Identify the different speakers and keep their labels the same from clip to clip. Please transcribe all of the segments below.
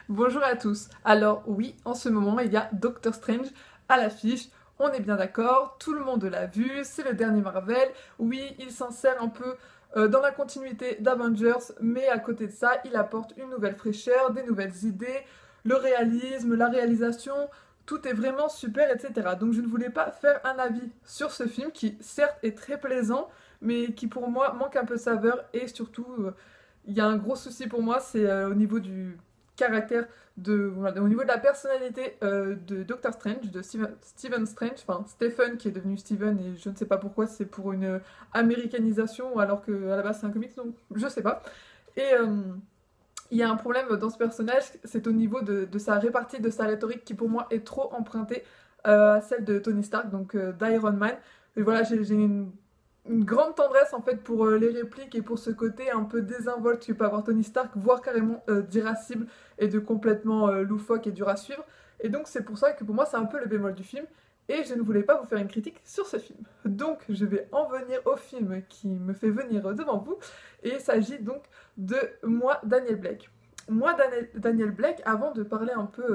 Speaker 1: Bonjour à tous. Alors oui, en ce moment, il y a Doctor Strange à l'affiche. On est bien d'accord, tout le monde l'a vu, c'est le dernier Marvel. Oui, il s'insère un peu dans la continuité d'Avengers, mais à côté de ça, il apporte une nouvelle fraîcheur, des nouvelles idées, le réalisme, la réalisation, tout est vraiment super, etc. Donc je ne voulais pas faire un avis sur ce film qui, certes, est très plaisant, mais qui pour moi manque un peu de saveur et surtout, il y a un gros souci pour moi, c'est au niveau du caractère voilà, au niveau de la personnalité de Doctor Strange, de Stephen Strange, enfin Stephen qui est devenu Steven et je ne sais pas pourquoi c'est pour une américanisation alors que à la base c'est un comics donc je sais pas. Et il y a un problème dans ce personnage, c'est au niveau de sa répartie, de sa rhétorique qui pour moi est trop empruntée à celle de Tony Stark, donc d'Iron Man. Et voilà, j'ai une grande tendresse en fait pour les répliques et pour ce côté un peu désinvolte que peut avoir Tony Stark, voire carrément d'irascible et de complètement loufoque et dur à suivre. Et donc c'est pour ça que pour moi c'est un peu le bémol du film. Et je ne voulais pas vous faire une critique sur ce film. Donc je vais en venir au film qui me fait venir devant vous. Et il s'agit donc de Moi, Daniel Blake. Moi, Daniel Blake, avant de parler un peu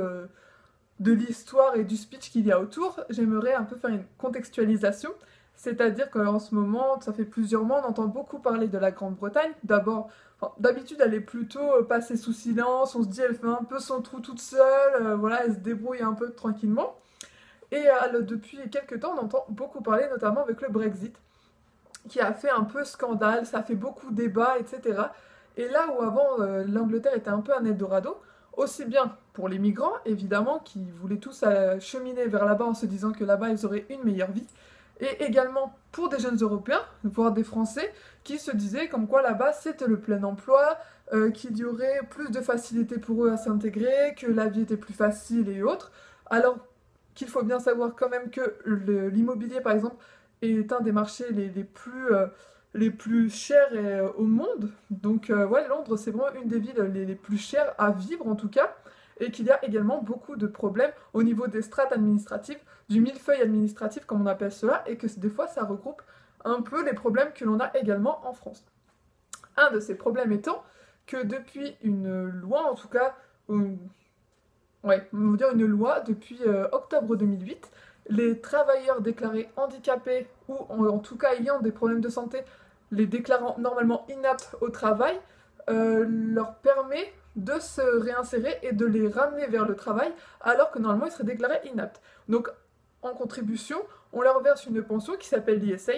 Speaker 1: de l'histoire et du speech qu'il y a autour, j'aimerais un peu faire une contextualisation. C'est-à-dire qu'en ce moment, ça fait plusieurs mois, on entend beaucoup parler de la Grande-Bretagne. D'abord, enfin, d'habitude, elle est plutôt passée sous silence. On se dit, elle fait un peu son trou toute seule. Voilà, elle se débrouille un peu tranquillement. Et depuis quelques temps, on entend beaucoup parler, notamment avec le Brexit, qui a fait un peu scandale. Ça a fait beaucoup de débats, etc. Et là où avant, l'Angleterre était un peu un Eldorado, aussi bien pour les migrants, évidemment, qui voulaient tous cheminer vers là-bas en se disant que là-bas, ils auraient une meilleure vie, et également pour des jeunes Européens, voire des Français, qui se disaient comme quoi là-bas c'était le plein emploi, qu'il y aurait plus de facilité pour eux à s'intégrer, que la vie était plus facile et autres. Alors qu'il faut bien savoir quand même que l'immobilier, par exemple, est un des marchés les plus chers au monde. Donc ouais, Londres, c'est vraiment une des villes les plus chères à vivre en tout cas. Et qu'il y a également beaucoup de problèmes au niveau des strates administratives, du millefeuille administratif comme on appelle cela, et que des fois ça regroupe un peu les problèmes que l'on a également en France. Un de ces problèmes étant que depuis une loi, en tout cas, ouais, on va dire une loi, depuis octobre 2008, les travailleurs déclarés handicapés ou en tout cas ayant des problèmes de santé, les déclarant normalement inaptes au travail, leur permet de se réinsérer et de les ramener vers le travail alors que normalement ils seraient déclarés inaptes. Donc en contribution, on leur verse une pension qui s'appelle l'ISA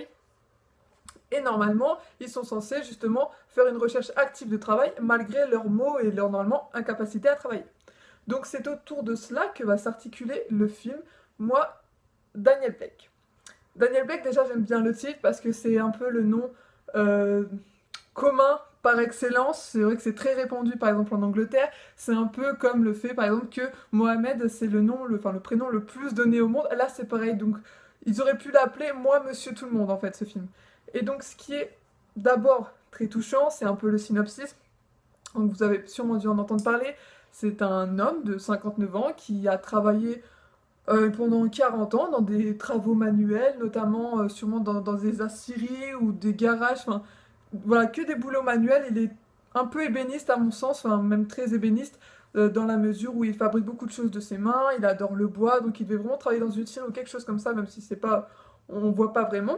Speaker 1: et normalement ils sont censés justement faire une recherche active de travail malgré leurs maux et leur normalement incapacité à travailler. Donc c'est autour de cela que va s'articuler le film Moi, Daniel Blake. Daniel Blake, déjà j'aime bien le titre parce que c'est un peu le nom euh, commun par excellence. C'est vrai que c'est très répandu par exemple en Angleterre. C'est un peu comme le fait par exemple que Mohamed c'est le nom, enfin le prénom le plus donné au monde. Là c'est pareil, donc ils auraient pu l'appeler Moi Monsieur Tout le Monde en fait ce film. Et donc ce qui est d'abord très touchant, c'est un peu le synopsis. Donc vous avez sûrement dû en entendre parler. C'est un homme de 59 ans qui a travaillé pendant 40 ans dans des travaux manuels, notamment sûrement dans des aciéries ou des garages, enfin voilà, que des boulots manuels. Il est un peu ébéniste à mon sens, enfin même très ébéniste, dans la mesure où il fabrique beaucoup de choses de ses mains, il adore le bois, donc il devait vraiment travailler dans une scierie ou quelque chose comme ça, même si c'est pas, on voit pas vraiment.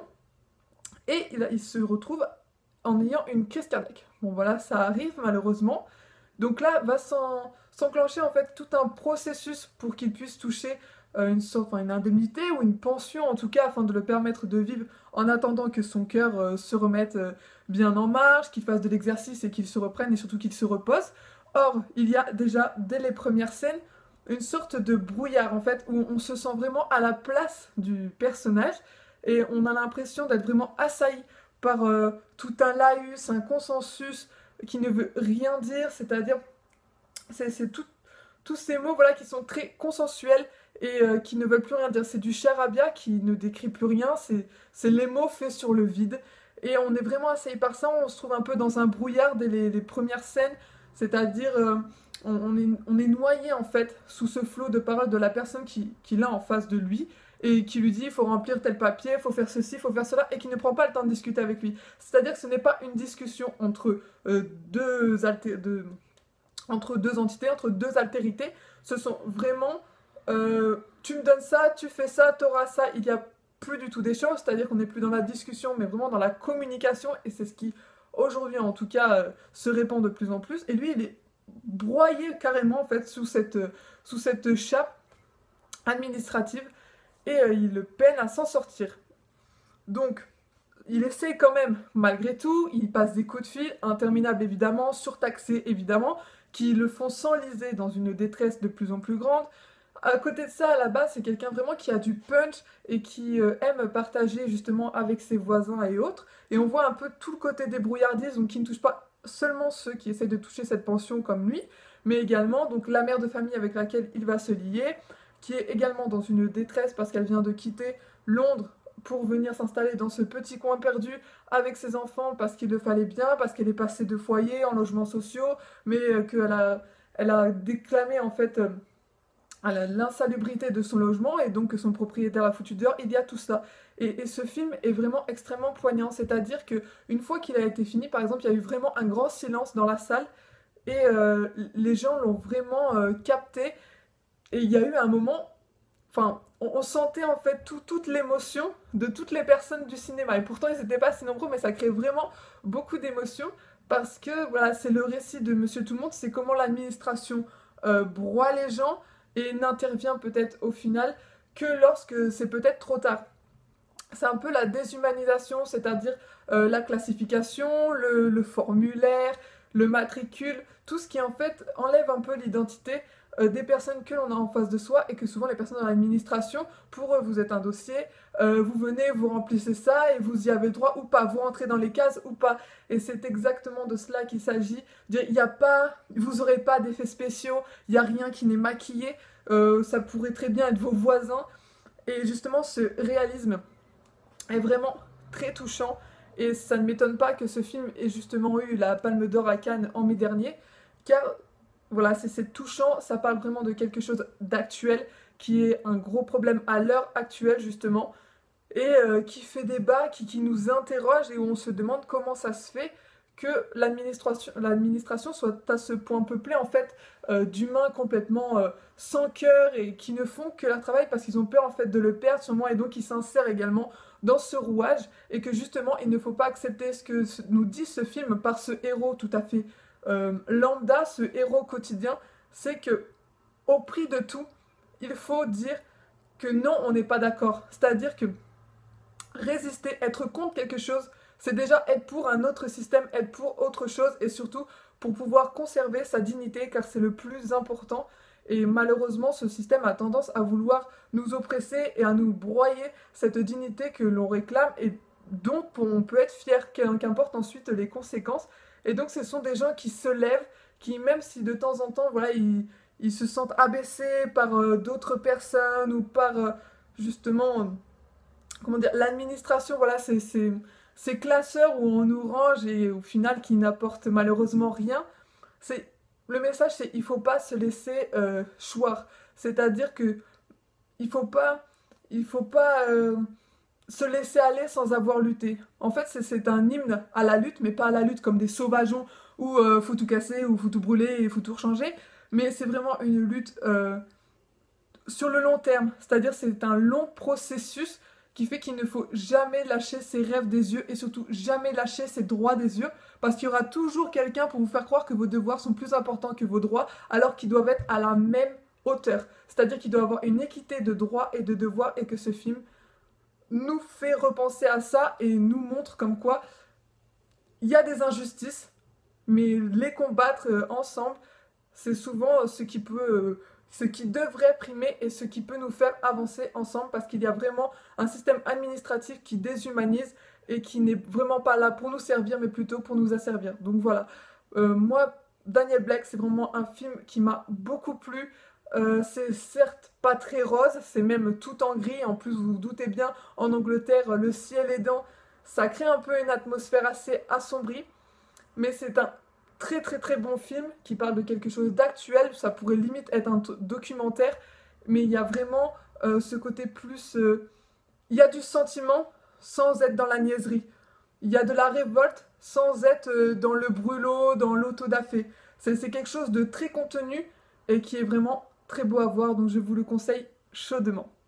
Speaker 1: Et il se retrouve en ayant une crise cardiaque. Bon voilà, ça arrive malheureusement. Donc là va s'enclencher en fait tout un processus pour qu'il puisse toucher une sorte, enfin, une indemnité ou une pension en tout cas afin de le permettre de vivre en attendant que son cœur se remette bien en marche, qu'il fasse de l'exercice et qu'il se reprenne et surtout qu'il se repose. Or, il y a déjà dès les premières scènes une sorte de brouillard en fait où on se sent vraiment à la place du personnage et on a l'impression d'être vraiment assailli par tout un laïus, un consensus qui ne veut rien dire, c'est-à-dire c'est tous ces mots voilà, qui sont très consensuels et qui ne veulent plus rien dire. C'est du charabia qui ne décrit plus rien, c'est les mots faits sur le vide. Et on est vraiment assailli par ça, on se trouve un peu dans un brouillard dès les premières scènes, c'est-à-dire on est noyé en fait sous ce flot de paroles de la personne qui l'a en face de lui et qui lui dit il faut remplir tel papier, il faut faire ceci, il faut faire cela, et qui ne prend pas le temps de discuter avec lui. C'est-à-dire que ce n'est pas une discussion entre deux entre deux entités, entre deux altérités. Ce sont vraiment, tu me donnes ça, tu fais ça, t'auras ça. Il n'y a plus du tout d'échange, c'est-à-dire qu'on n'est plus dans la discussion, mais vraiment dans la communication, et c'est ce qui, aujourd'hui en tout cas, se répand de plus en plus. Et lui, il est broyé carrément, en fait, sous cette chape administrative, et il peine à s'en sortir. Donc, il essaie quand même, malgré tout, il passe des coups de fil, interminables évidemment, surtaxés évidemment, qui le font s'enliser dans une détresse de plus en plus grande. À côté de ça, à la base, c'est quelqu'un vraiment qui a du punch et qui aime partager justement avec ses voisins et autres. Et on voit un peu tout le côté débrouillardise, donc qui ne touche pas seulement ceux qui essaient de toucher cette pension comme lui, mais également donc la mère de famille avec laquelle il va se lier, qui est également dans une détresse parce qu'elle vient de quitter Londres pour venir s'installer dans ce petit coin perdu avec ses enfants parce qu'il le fallait bien, parce qu'elle est passée de foyer en logements sociaux, mais elle a déclamé en fait l'insalubrité de son logement et donc que son propriétaire a foutu dehors. Il y a tout ça. Et ce film est vraiment extrêmement poignant, c'est-à-dire que une fois qu'il a été fini, par exemple, il y a eu vraiment un grand silence dans la salle et les gens l'ont vraiment capté. Et il y a eu un moment, enfin, on sentait en fait toute l'émotion de toutes les personnes du cinéma. Et pourtant, ils n'étaient pas si nombreux, mais ça crée vraiment beaucoup d'émotions parce que voilà, c'est le récit de Monsieur Tout-le-Monde, c'est comment l'administration broie les gens et n'intervient peut-être au final que lorsque c'est peut-être trop tard. C'est un peu la déshumanisation, c'est-à-dire la classification, le formulaire, le matricule, tout ce qui en fait enlève un peu l'identité des personnes que l'on a en face de soi et que souvent les personnes dans l'administration, pour eux vous êtes un dossier, vous venez, vous remplissez ça et vous y avez le droit ou pas, vous rentrez dans les cases ou pas. Et c'est exactement de cela qu'il s'agit. Il y a pas, vous n'aurez pas d'effets spéciaux, il n'y a rien qui n'est maquillé, ça pourrait très bien être vos voisins. Et justement ce réalisme est vraiment très touchant et ça ne m'étonne pas que ce film ait justement eu la Palme d'Or à Cannes en mai dernier, car voilà, c'est touchant, ça parle vraiment de quelque chose d'actuel qui est un gros problème à l'heure actuelle justement et qui fait débat, qui nous interroge et où on se demande comment ça se fait que l'administration soit à ce point peuplée en fait d'humains complètement sans cœur et qui ne font que leur travail parce qu'ils ont peur en fait de le perdre sûrement et donc ils s'insèrent également dans ce rouage et que justement il ne faut pas accepter ce que nous dit ce film par ce héros tout à fait lambda, ce héros quotidien, c'est que au prix de tout, il faut dire que non, on n'est pas d'accord. C'est-à-dire que résister, être contre quelque chose, c'est déjà être pour un autre système, être pour autre chose et surtout pour pouvoir conserver sa dignité car c'est le plus important. Et malheureusement, ce système a tendance à vouloir nous oppresser et à nous broyer cette dignité que l'on réclame et dont on peut être fier, qu'importe ensuite les conséquences. Et donc, ce sont des gens qui se lèvent, qui, même si de temps en temps, voilà, ils se sentent abaissés par d'autres personnes ou par, justement, comment dire, l'administration, voilà, ces classeurs où on nous range et au final qui n'apportent malheureusement rien. C'est, le message, c'est il faut pas se laisser choir. C'est-à-dire que il faut pas se laisser aller sans avoir lutté. En fait, c'est un hymne à la lutte, mais pas à la lutte comme des sauvageons où faut tout casser, ou faut tout brûler, et faut tout changer. Mais c'est vraiment une lutte sur le long terme. C'est-à-dire c'est un long processus qui fait qu'il ne faut jamais lâcher ses rêves des yeux et surtout jamais lâcher ses droits des yeux parce qu'il y aura toujours quelqu'un pour vous faire croire que vos devoirs sont plus importants que vos droits alors qu'ils doivent être à la même hauteur. C'est-à-dire qu'il doit y avoir une équité de droits et de devoirs et que ce film nous fait repenser à ça et nous montre comme quoi il y a des injustices, mais les combattre ensemble, c'est souvent ce qui devrait primer et ce qui peut nous faire avancer ensemble parce qu'il y a vraiment un système administratif qui déshumanise et qui n'est vraiment pas là pour nous servir mais plutôt pour nous asservir. Donc voilà, moi, Daniel Blake, c'est vraiment un film qui m'a beaucoup plu. C'est certes pas très rose, c'est même tout en gris. En plus, vous vous doutez bien, en Angleterre, le ciel aidant, ça crée un peu une atmosphère assez assombrie. Mais c'est un très très très bon film qui parle de quelque chose d'actuel. Ça pourrait limite être un documentaire, mais il y a vraiment ce côté plus... il y a du sentiment sans être dans la niaiserie. Il y a de la révolte sans être dans le brûlot, dans l'autodafé. C'est quelque chose de très contenu et qui est vraiment très beau à voir, donc je vous le conseille chaudement.